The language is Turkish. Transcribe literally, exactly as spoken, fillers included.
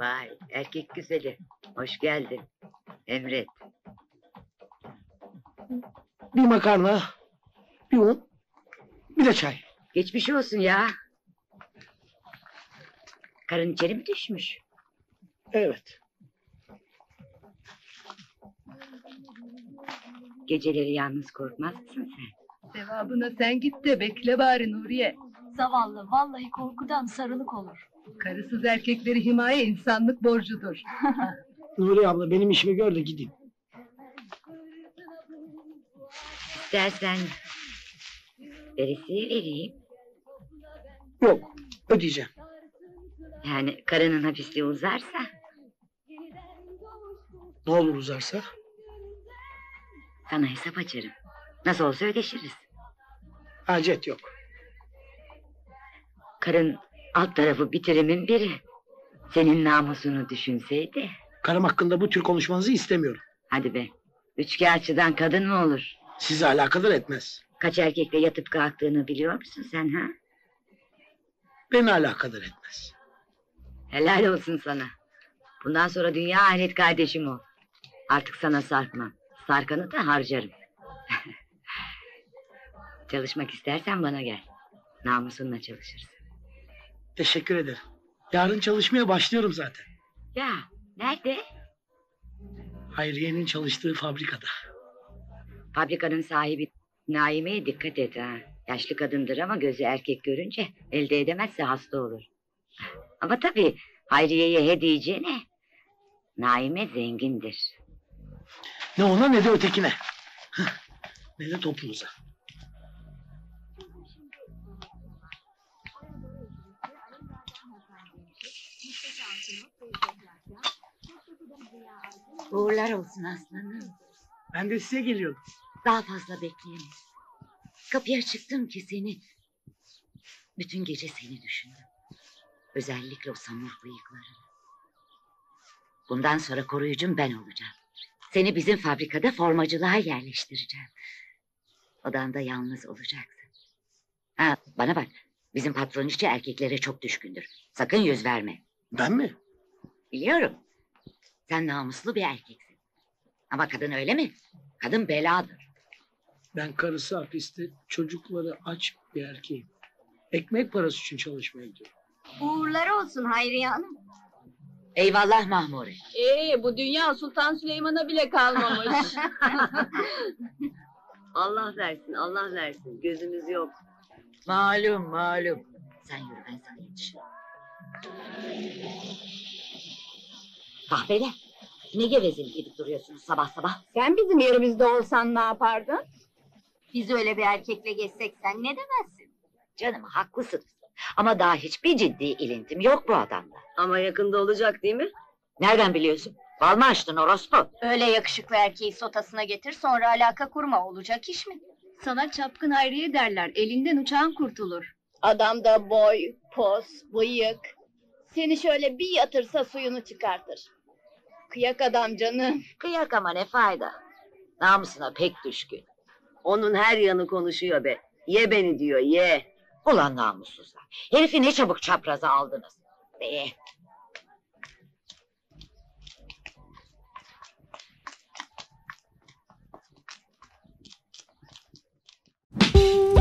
Vay erkek güzeli. Hoş geldin. Emret. Bir makarna, bir un, bir de çay. Geçmiş olsun ya. Karın içeri mi düşmüş? Evet. Geceleri yalnız korkmaz mısın sen? Sevabına sen git de bekle bari Nuriye. Zavallı vallahi korkudan sarılık olur. Karısız erkekleri himaye insanlık borcudur. Nuri abla benim işimi gör de gideyim. İstersen veresiye vereyim. Yok, ödeyeceğim. Yani karının hapisliği uzarsa. Ne olur uzarsa? Sana hesap açarım. Nasıl olsa ödeşiriz. Hacet yok. Karın alt tarafı bitirimin biri. Senin namusunu düşünseydi. Karım hakkında bu tür konuşmanızı istemiyorum. Hadi be. Üçkağıtçıdan kadın mı olur? Sizi alakadar etmez. Kaç erkekle yatıp kalktığını biliyor musun sen ha? Beni alakadar etmez. Helal olsun sana. Bundan sonra dünya ahiret kardeşim ol. Artık sana sarkmam. Sarkanı da harcarım. Çalışmak istersen bana gel. Namusunla çalışırız. Teşekkür ederim. Yarın çalışmaya başlıyorum zaten. Ya nerede? Hayriye'nin çalıştığı fabrikada. Fabrikanın sahibi Naime'ye dikkat et ha. Yaşlı kadındır ama gözü erkek görünce elde edemezse hasta olur. Ama tabii Hayriye'ye he diyeceğine Naime zengindir. Ne ona ne de ötekine. Hah, ne de topunuza. Uğurlar olsun aslanım. Ben de size geliyordum. Daha fazla bekleyemeyiz. Kapıya çıktım ki seni... Bütün gece seni düşündüm. Özellikle o samur bıyıklarını. Bundan sonra koruyucum ben olacağım. Seni bizim fabrikada formacılığa yerleştireceğim. Odanda yalnız olacaksın. Ha, bana bak. Bizim patron işçi erkeklere çok düşkündür. Sakın yüz verme. Ben mi? Biliyorum. Sen namuslu bir erkeksin. Ama kadın öyle mi? Kadın beladır. Ben karısı hapiste, çocukları aç bir erkeğim. Ekmek parası için çalışmaya gidiyorum. Uğurlar olsun Hayriye Hanım. Eyvallah Mahmure. Ee, bu dünya Sultan Süleyman'a bile kalmamış. Allah versin, Allah versin. Gözümüz yok. Malum, malum. Sen yürü, ben sana yetişirim. Kahvede. Ne gevezelik edip duruyorsunuz sabah sabah? Sen bizim yerimizde olsan ne yapardın? Biz öyle bir erkekle gezsek sen ne demezsin? Canım haklısınız. Ama daha hiçbir ciddi ilintim yok bu adamla. Ama yakında olacak değil mi? Nereden biliyorsun? Bal mı açtın orospu? Öyle yakışıklı erkeği sotasına getir sonra alaka kurma, olacak iş mi? Sana çapkın Hayriye derler. Elinden uçağın kurtulur. Adamda boy, pos, bıyık. Seni şöyle bir yatırsa suyunu çıkartır. Kıyak adam canım. Kıyak ama ne fayda? Namusuna pek düşkün. Onun her yanı konuşuyor be. Ye beni diyor, ye. Ulan namussuzlar. Herifi ne çabuk çapraza aldınız. Be.